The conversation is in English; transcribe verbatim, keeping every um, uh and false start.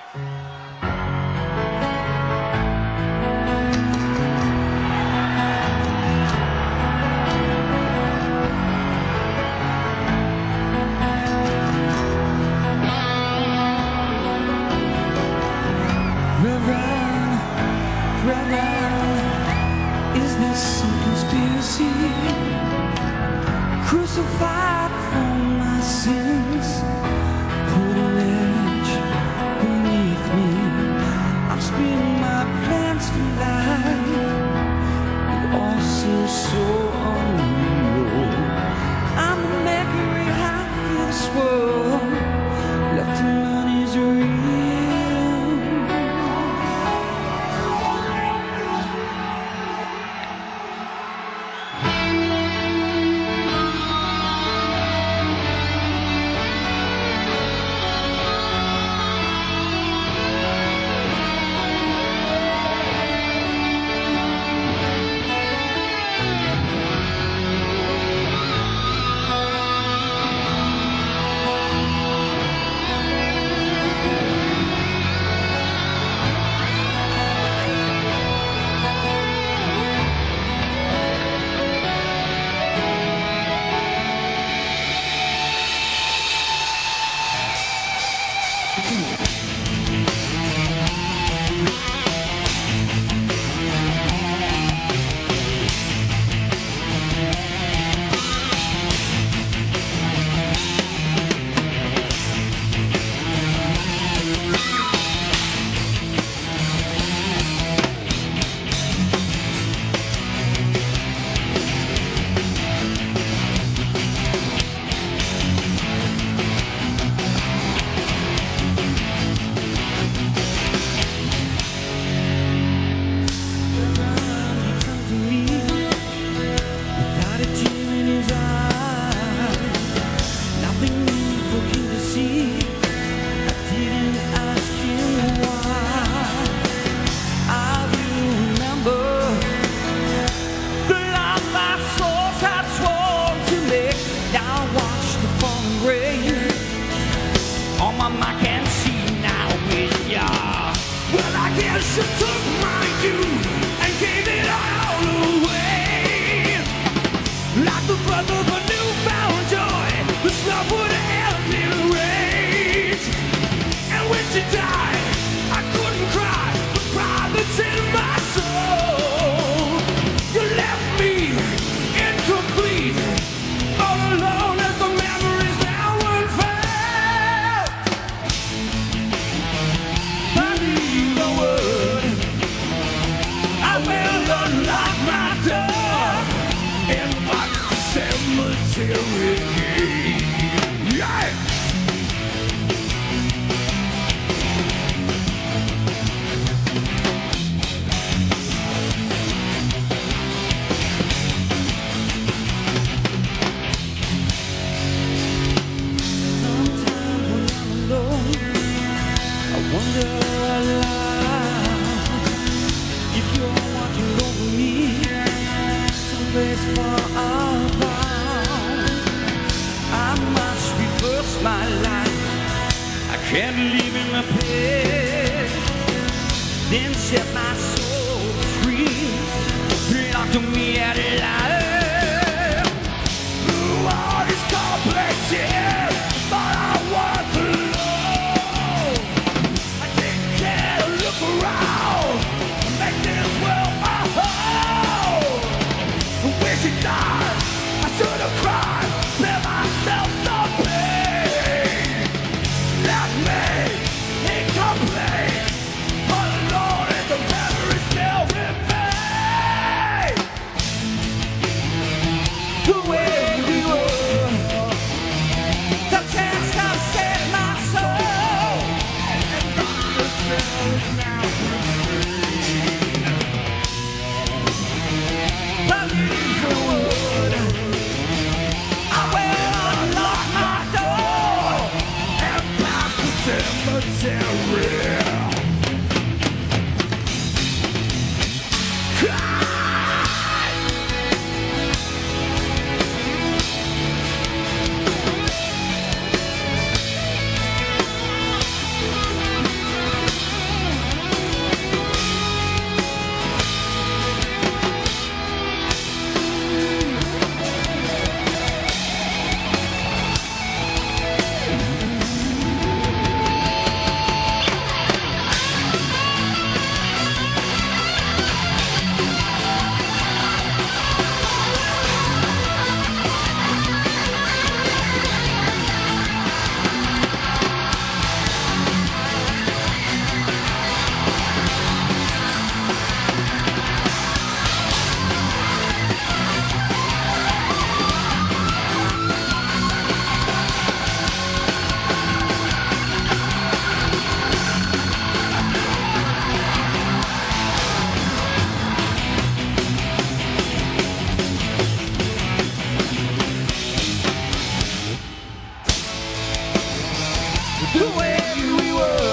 Reverend, Reverend, is this some conspiracy? Crucified for my sins, put a ledge beneath me. I'm spinning my plans for life, it all seems so unreal. I'm the mercury, I feel the swirl, left to none is real. You took my youth and gave it all away. Like the birth of a newfound joy, this love would end in rage. And when she died, I couldn't cry, the pride that's in my soul. You left me incomplete, all alone as the memories now unfold. I need the word, I will unlock my door and watch the cemetery. Yeah. Sometimes when I'm alone, I wonder aloud if you're watching over me, someplace far apart. I must reverse my life, I can't live in the past, then set my soul free, belong to me at life. Through all these complex years, thought I was alone. I didn't care to look around, make this world my home. When she died, I should have cried, spare myself some pain. Left me incomplete, all alone and the memory still remains. The way we were, the chance I set my soul, and darkness is now free. I need the word, I will unlock my door and pass the cemetery. the way we were.